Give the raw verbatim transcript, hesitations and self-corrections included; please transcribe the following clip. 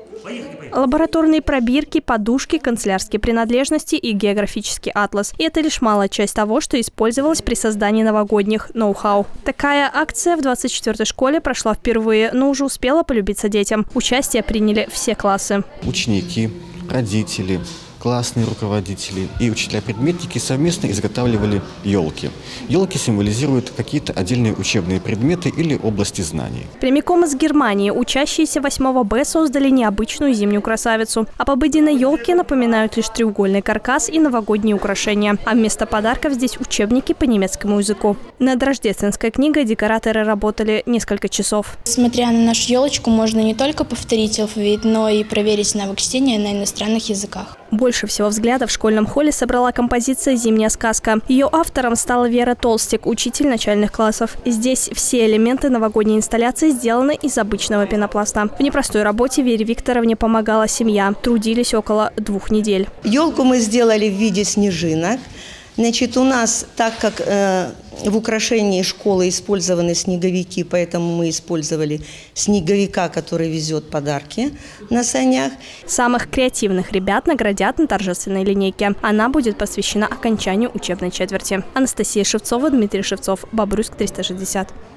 Лабораторные пробирки, подушки, канцелярские принадлежности и географический атлас. И это лишь малая часть того, что использовалось при создании новогодних ноу-хау. Такая акция в двадцать четвёртой школе прошла впервые, но уже успела полюбиться детям. Участие приняли все классы. Ученики, родители, классные руководители и учителя-предметники совместно изготавливали елки. Елки символизируют какие-то отдельные учебные предметы или области знаний. Прямиком из Германии учащиеся восьмого Б создали необычную зимнюю красавицу. Об обыденной елке напоминают лишь треугольный каркас и новогодние украшения. А вместо подарков здесь учебники по немецкому языку. Над рождественской книгой декораторы работали несколько часов. Смотря на нашу елочку, можно не только повторить алфавит, но и проверить навык чтения на иностранных языках. Больше всего взглядов в школьном холле собрала композиция «Зимняя сказка». Ее автором стала Вера Толстик, учитель начальных классов. Здесь все элементы новогодней инсталляции сделаны из обычного пенопласта. В непростой работе Вере Викторовне помогала семья. Трудились около двух недель. Елку мы сделали в виде снежинок. Значит, у нас, так как э, в украшении школы использованы снеговики, поэтому мы использовали снеговика, который везет подарки на санях. Самых креативных ребят наградят на торжественной линейке. Она будет посвящена окончанию учебной четверти. Анастасия Шевцова, Дмитрий Шевцов, Бобруйск, триста шестьдесят.